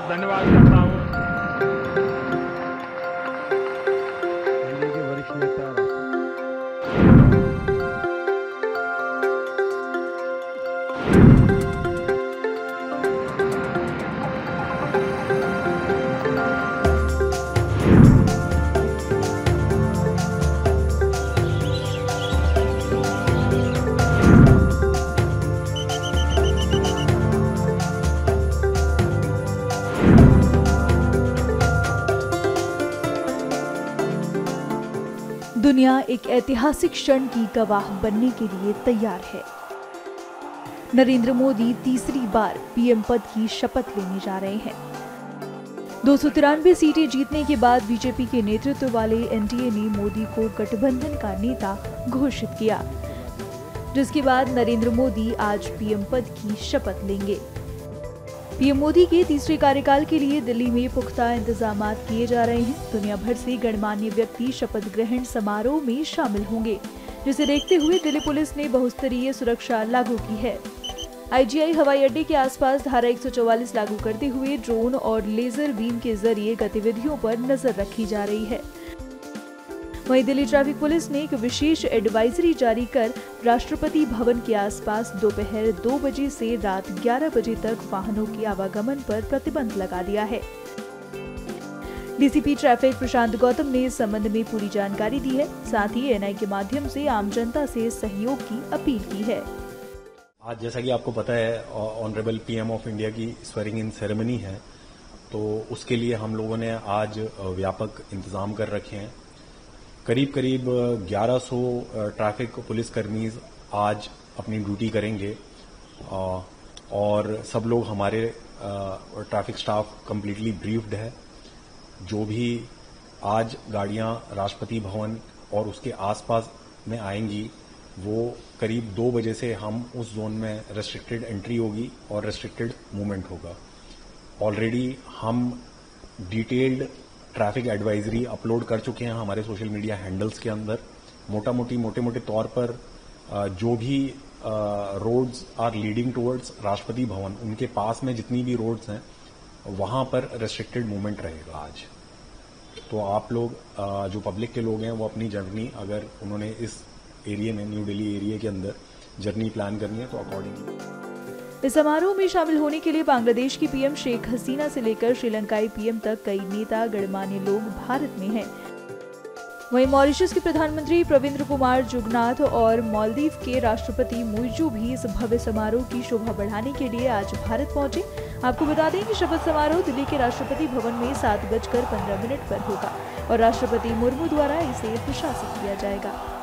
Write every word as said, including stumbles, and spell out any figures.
धन्यवाद करता हूँ। एनडीए के वरिष्ठ नेता दुनिया एक ऐतिहासिक क्षण की गवाह बनने के लिए तैयार है। नरेंद्र मोदी तीसरी बार पीएम पद की शपथ लेने जा रहे हैं। दो सौ तिरानवे सीटें जीतने के बाद बीजेपी के नेतृत्व वाले एनडीए ने मोदी को गठबंधन का नेता घोषित किया, जिसके बाद नरेंद्र मोदी आज पीएम पद की शपथ लेंगे। पीएम मोदी के तीसरे कार्यकाल के लिए दिल्ली में पुख्ता इंतजाम किए जा रहे हैं। दुनिया भर से गणमान्य व्यक्ति शपथ ग्रहण समारोह में शामिल होंगे, जिसे देखते हुए दिल्ली पुलिस ने बहुस्तरीय सुरक्षा लागू की है। आईजीआई हवाई अड्डे के आसपास धारा एक सौ चौवालीस लागू करते हुए ड्रोन और लेजर बीम के जरिए गतिविधियों पर नजर रखी जा रही है। वहीं दिल्ली ट्रैफिक पुलिस ने एक विशेष एडवाइजरी जारी कर राष्ट्रपति भवन के आसपास दोपहर दो बजे से रात ग्यारह बजे तक वाहनों के आवागमन पर प्रतिबंध लगा दिया है। डीसीपी ट्रैफिक प्रशांत गौतम ने इस संबंध में पूरी जानकारी दी है। साथ ही एनआई के माध्यम से आम जनता से सहयोग की अपील की है। आज जैसा कि आपको पता है, ऑनरेबल पीएम ऑफ इंडिया की स्वेरिंग इन सेरेमनी है, तो उसके लिए हम लोगों ने आज व्यापक इंतजाम कर रखे हैं। करीब करीब ग्यारह सौ ट्रैफिक पुलिसकर्मी आज अपनी ड्यूटी करेंगे और सब लोग हमारे ट्रैफिक स्टाफ कंप्लीटली ब्रीफ्ड है। जो भी आज गाड़ियां राष्ट्रपति भवन और उसके आसपास में आएंगी, वो करीब दो बजे से हम उस जोन में रेस्ट्रिक्टेड एंट्री होगी और रेस्ट्रिक्टेड मूवमेंट होगा। ऑलरेडी हम डिटेल्ड ट्रैफिक एडवाइजरी अपलोड कर चुके हैं हमारे सोशल मीडिया हैंडल्स के अंदर। मोटा मोटी मोटे मोटे तौर पर जो भी roads are leading towards Rashtrapati Bhavan, उनके पास में जितनी भी रोड्स हैं वहां पर रेस्ट्रिक्टेड मूवमेंट रहेगा आज। तो आप लोग, जो पब्लिक के लोग हैं, वो अपनी जर्नी, अगर उन्होंने इस एरिया में, न्यू दिल्ली एरिया के अंदर जर्नी प्लान करनी है, तो अकॉर्डिंगली। इस समारोह में शामिल होने के लिए बांग्लादेश की पीएम शेख हसीना से लेकर श्रीलंकाई पीएम तक कई नेता गणमान्य लोग भारत में हैं। वहीं मॉरिशस के प्रधानमंत्री प्रविंद्र कुमार जुगनाथ और मालदीव के राष्ट्रपति मुइजू भी इस भव्य समारोह की शोभा बढ़ाने के लिए आज भारत पहुंचे। आपको बता दें कि शपथ समारोह दिल्ली के राष्ट्रपति भवन में सात बजकर पंद्रह मिनट पर होगा और राष्ट्रपति मुर्मू द्वारा इसे प्रशासित किया जाएगा।